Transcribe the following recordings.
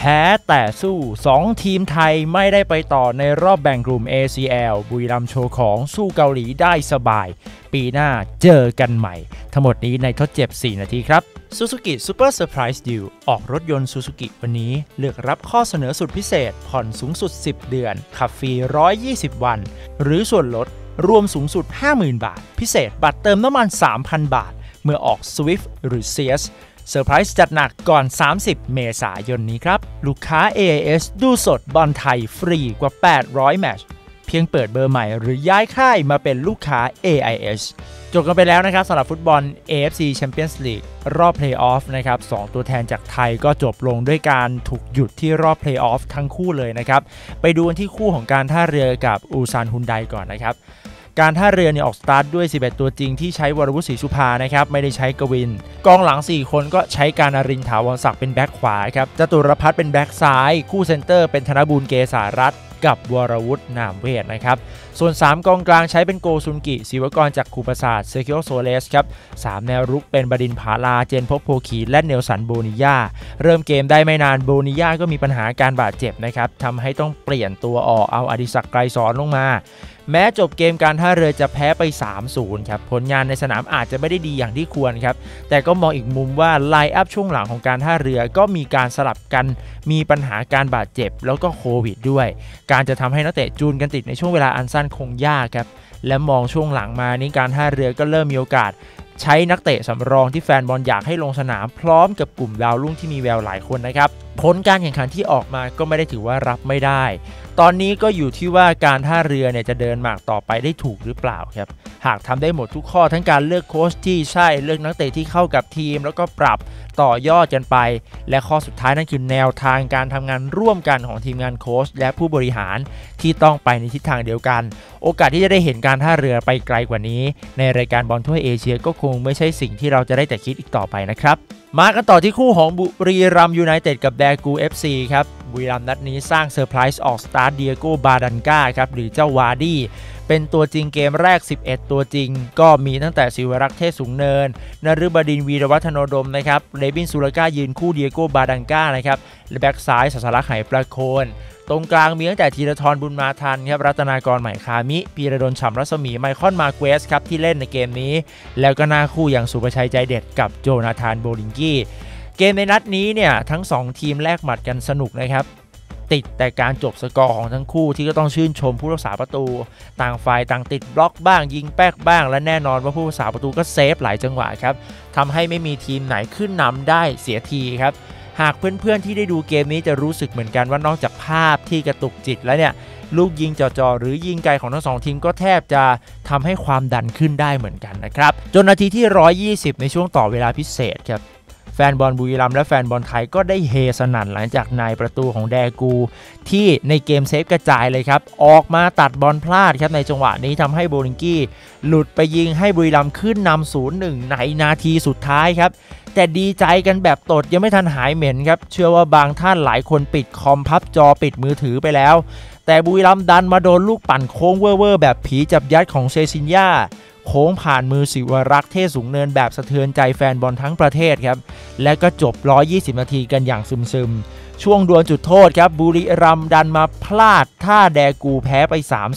พ้แต่สู้2ทีมไทยไม่ได้ไปต่อในรอบแบ่งกลุ่ม ACL บุรีรัมย์โชว์ของสู้เกาหลีได้สบายปีหน้าเจอกันใหม่ทั้งหมดนี้ในทดเจ็บ4นาทีครับ Suzuki Super Surprise Deal ออกรถยนต์ Suzuki วันนี้เลือกรับข้อเสนอสุดพิเศษผ่อนสูงสุด10เดือนขับฟรี120วันหรือส่วนลดรวมสูงสุด 50,000 บาทพิเศษบัตรเติมน้ำมัน 3,000 บาทเมื่อออก Swift หรือ CSเซอร์ไพรส์จัดหนักก่อน30เมษายนนี้ครับลูกค้า AIS ดูสดบอลไทยฟรีกว่า800แมตช์เพียงเปิดเบอร์ใหม่หรือย้ายค่ายมาเป็นลูกค้า AIS จบกันไปแล้วนะครับสำหรับฟุตบอล AFC Champions League รอบเพลย์ออฟนะครับ2ตัวแทนจากไทยก็จบลงด้วยการถูกหยุดที่รอบเพลย์ออฟทั้งคู่เลยนะครับไปดูกันที่คู่ของการท่าเรือกับอูซานฮุนไดก่อนนะครับการท่าเรือเนี่ยออกสตาร์ทด้วย11ตัวจริงที่ใช้วรวุฒิศรีสุภานะครับไม่ได้ใช้กวินกองหลัง4คนก็ใช้การนรินทร์ถาวรศักดิ์เป็นแบ็คขวาครับจตุรพัฒน์เป็นแบ็คซ้ายคู่เซนเตอร์เป็นธนบูรณ์เกษารัตน์กับวรวุฒินามเวทนะครับส่วน3กองกลางใช้เป็นโกซุนกิศิวกรจากคูปศาสตร์เซคิโอโซเลสครับ3แนวรุกเป็นบดินผาลาเจนพบโพขีและเนลสันโบนิยาเริ่มเกมได้ไม่นานโบนิยาก็มีปัญหาการบาดเจ็บนะครับทำให้ต้องเปลี่ยนตัวออกเอาอดิศักดิ์ไกรสอนลงมาแม้จบเกมการท่าเรือจะแพ้ไป 3-0 ครับผลงานในสนามอาจจะไม่ได้ดีอย่างที่ควรครับแต่ก็มองอีกมุมว่าไลน์อัพช่วงหลังของการท่าเรือก็มีการสลับกันมีปัญหาการบาดเจ็บแล้วก็โควิดด้วยการจะทำให้นักเตะจูนกันติดในช่วงเวลาอันสั้นคงยากครับและมองช่วงหลังมานี้การท่าเรือก็เริ่มมีโอกาสใช้นักเตะสำรองที่แฟนบอลอยากให้ลงสนามพร้อมกับกลุ่มดาวรุ่งที่มีแววหลายคนนะครับผลการแข่งขันที่ออกมาก็ไม่ได้ถือว่ารับไม่ได้ตอนนี้ก็อยู่ที่ว่าการท่าเรือเนี่ยจะเดินหมากต่อไปได้ถูกหรือเปล่าครับหากทำได้หมดทุกข้อทั้งการเลือกโค้ชที่ใช่เลือกนักเตะที่เข้ากับทีมแล้วก็ปรับต่อยอดกันไปและข้อสุดท้ายนั่นคือแนวทางการทำงานร่วมกันของทีมงานโค้ชและผู้บริหารที่ต้องไปในทิศทางเดียวกันโอกาสที่จะได้เห็นการท่าเรือไปไกลกว่านี้ในรายการบอลถ้วยเอเชียก็คงไม่ใช่สิ่งที่เราจะได้แต่คิดอีกต่อไปนะครับมากันต่อที่คู่ของบุรีรัมย์ยูไนเต็ดกับแดกู FC ครับบุรีรัมย์นัดนี้สร้างเซอร์ไพรส์ออกสตาร์ทเดียโกบาดันกาครับหรือเจ้าวาดี้เป็นตัวจริงเกมแรก11ตัวจริงก็มีตั้งแต่ศิวรักษ์เทศสูงเนินนฤบดินทร์วีรวัฒโนดมนะครับเลวินสุรก้ายืนคู่เดียโกบาดันกานะครับและแบ็กซ้ายศาสลักษ์ไหประโคนตรงกลางมีตั้งแต่ธีรทรบุญมาทันครับรัตนากรใหม่คามิพีระดลฉ่ำรัศมีไมคอนมาเกวสครับที่เล่นในเกมนี้แล้วก็หน้าคู่อย่างสุภชัยใจเด็ดกับโจนาธานโบลิงกี้เกมในนัดนี้เนี่ยทั้ง2ทีมแลกหมัดกันสนุกนะครับติดแต่การจบสกอร์ของทั้งคู่ที่ก็ต้องชื่นชมผู้รักษาประตูต่างฝ่ายต่างติดบล็อกบ้างยิงแป๊กบ้างและแน่นอนว่าผู้รักษาประตูก็เซฟหลายจังหวะครับทำให้ไม่มีทีมไหนขึ้นนำได้เสียทีครับหากเพื่อนๆที่ได้ดูเกมนี้จะรู้สึกเหมือนกันว่านอกจากภาพที่กระตุกจิตแล้วเนี่ยลูกยิงจ่อๆหรือยิงไกลของทั้ง2ทีมก็แทบจะทำให้ความดันขึ้นได้เหมือนกันนะครับจนนาทีที่120ในช่วงต่อเวลาพิเศษครับแฟนบอลบุรีรัมย์และแฟนบอลไทยก็ได้เฮสนั่นหลังจากนายประตูของแดกูที่ในเกมเซฟกระจายเลยครับออกมาตัดบอลพลาดครับในจังหวะนี้ทำให้โบลิงกี้หลุดไปยิงให้บุรีรัมย์ขึ้นนำ 0-1 ในนาทีสุดท้ายครับแต่ดีใจกันแบบตดยังไม่ทันหายเหม็นครับเชื่อว่าบางท่านหลายคนปิดคอมพับจอปิดมือถือไปแล้วแต่บุรีรัมย์ดันมาโดนลูกปั่นโค้งเว่อร์แบบผีจับยัดของเซซินยาโค้งผ่านมือศิวรักษ์เทศสูงเนินแบบสะเทือนใจแฟนบอลทั้งประเทศครับและก็จบ120นาทีกันอย่างซึมๆช่วงดวลจุดโทษครับบุรีรัมย์ดันมาพลาดท่าแดกูแพ้ไป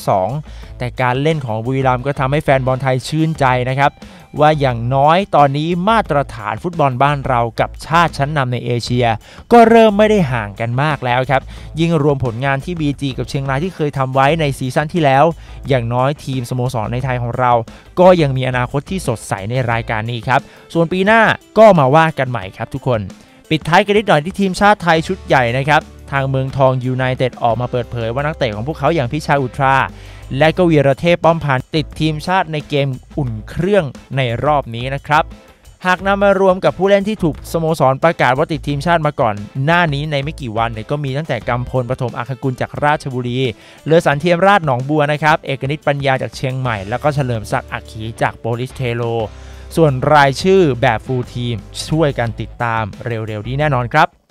3-2 แต่การเล่นของบุรีรัมย์ก็ทำให้แฟนบอลไทยชื่นใจนะครับว่าอย่างน้อยตอนนี้มาตรฐานฟุตบอลบ้านเรากับชาติชั้นนำในเอเชียก็เริ่มไม่ได้ห่างกันมากแล้วครับยิ่งรวมผลงานที่ BG กับเชียงรายที่เคยทำไว้ในซีซั่นที่แล้วอย่างน้อยทีมสโมสรในไทยของเราก็ยังมีอนาคตที่สดใสในรายการนี้ครับส่วนปีหน้าก็มาว่ากันใหม่ครับทุกคนปิดท้ายกันนิดหน่อยที่ทีมชาติไทยชุดใหญ่นะครับทางเมืองทองยูไนเต็ดออกมาเปิดเผยว่านักเตะของพวกเขาอย่างพิชัยอุทราและก็วีรเทพป้อมพันธ์ติดทีมชาติในเกมอุ่นเครื่องในรอบนี้นะครับหากนำมารวมกับผู้เล่นที่ถูกสโมสรประกาศว่าติดทีมชาติมาก่อนหน้านี้ในไม่กี่วันเนี่ยก็มีตั้งแต่กำพลปฐมอัครกุลจากราชบุรีเลอสันเทียมราชหนองบัวนะครับเอกนิตปัญญาจากเชียงใหม่แล้วก็เฉลิมศักดิ์อัคคีจากโปลิสเทโลส่วนรายชื่อแบบฟูลทีมช่วยกันติดตามเร็วๆนี้แน่นอนครับ